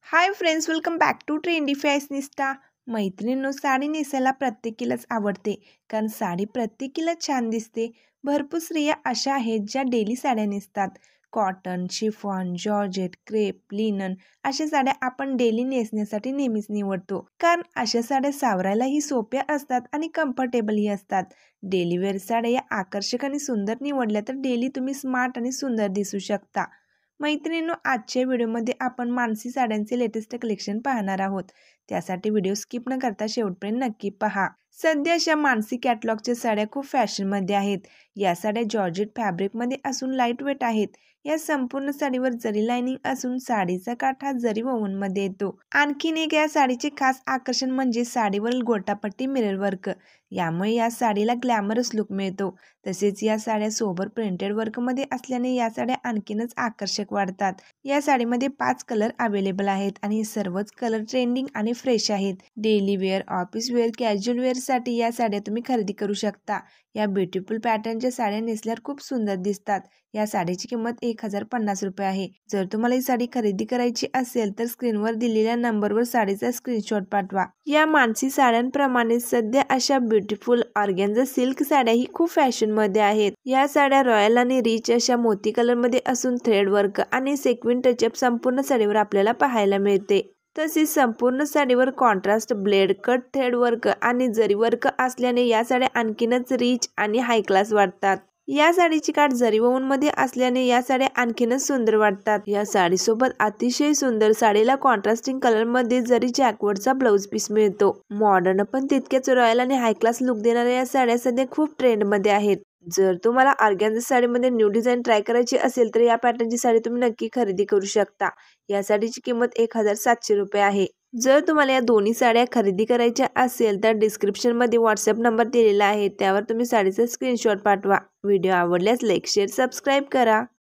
High friends, welcome back to trendy fashionista. मैत्रिणींनो, साडी नेसायला प्रत्येकीलाच आवडते, कारण साडी प्रत्येकीला छान दिसते. भरपूर स्त्रिया अशा आहेत ज्या डेली साड्या नेसतात. Cotton, chiffon, georgette, crepe, linen अशा साड्या आपण डेली नेसण्यासाठी नेहमीच निवडतो, कारण अशा साड्या सावरायलाही सोप्या असतात आणि कम्फर्टेबलही असतात. डेली वेअर साड्या या आकर्षक आणि सुंदर निवडल्या तर डेली तुम्ही स्मार्ट आणि सुंदर दिसू शकता. मैत्रिणींनो, आजच्या व्हिडिओमध्ये आपण मानसी साड्यांचे लेटेस्ट कलेक्शन पाहणार आहोत. त्यासाठी व्हिडिओ स्किप न करता शेवटपर्यंत नक्की पहा. सध्या अशा मानसी कॅटलॉगच्या साड्या खूप फॅशनमध्ये आहेत. या साड्या जॉर्जेट फॅब्रिकमध्ये असून लाईट वेट आहेत. या संपूर्ण साडीवर जरी लाइनिंग असून साडीचा काठ हा जरी वोवनमध्ये येतो. आणखीन एक या साडीचे खास आकर्षण म्हणजे साडीवरील गोटापट्टी मिरर वर्क. यामुळे या साडीला ग्लॅमरस लुक मिळतो. तसेच या साड्या सोबर प्रिंटेड वर्कमध्ये असल्याने या साड्या आणखीनच आकर्षक वाटतात. या साडीमध्ये 5 कलर अवेलेबल आहेत आणि सर्वच कलर ट्रेंडिंग आणि फ्रेश आहेत. Daily wear, office wear, casual वेअरसाठी या साड्या तुम्ही खरेदी करू शकता. या ब्युटिफुल पॅटर्नच्या साड्या नेसल्यावर खूप सुंदर दिसतात. या साडीची किंमत 1050 रुपये आहे. जर तुम्हाला ही साडी खरेदी करायची असेल तर स्क्रीनवर दिलेल्या नंबरवर साडीचा स्क्रीनशॉट पाठवा. या मानसी साड्यांप्रमाणे सध्या अशा ब्युटिफुल ऑर्गेन्झा सिल्क साड्याही खूप फॅशनमध्ये आहेत. या साड्या रॉयल आणि रिच अशा मोती कलरमध्ये असून थ्रेड वर्क आणि सेक्विन टचअप संपूर्ण साडीवर आपल्याला पाहायला मिळते. तसेच संपूर्ण साडीवर contrast blade cut thread work आणि जरी वर्क असल्याने या साड्या आणखीनच रिच आणि हाय क्लास वाटतात. या साडीची काठ जरी मध्ये असल्याने या साड्या आणखीनच सुंदर वाटतात. या साडीसोबत अतिशय सुंदर साडीला कॉन्ट्रास्टिंग कलर मध्ये जरी जॅकवर्डचा ब्लाउज पीस मिळतो. मॉडर्न पण तितक्याच रॉयल आणि हाय क्लास लुक देणाऱ्या या साड्या सध्या खूप ट्रेंड मध्ये आहेत. जर तुम्हाला ऑर्गॅन्झा साडीमध्ये न्यू डिझाईन ट्राय करायची असेल तर या पॅटर्नची साडी तुम्ही नक्की खरेदी करू शकता. या साडीची किंमत 1700 रुपये आहे. जर तुम्हाला या दोन्ही साड्या खरेदी करायच्या असेल तर डिस्क्रिप्शनमध्ये व्हॉट्सअप नंबर दिलेला आहे, त्यावर तुम्ही साडीचा स्क्रीनशॉट पाठवा. व्हिडिओ आवडल्यास लाईक, शेअर, सबस्क्राईब करा.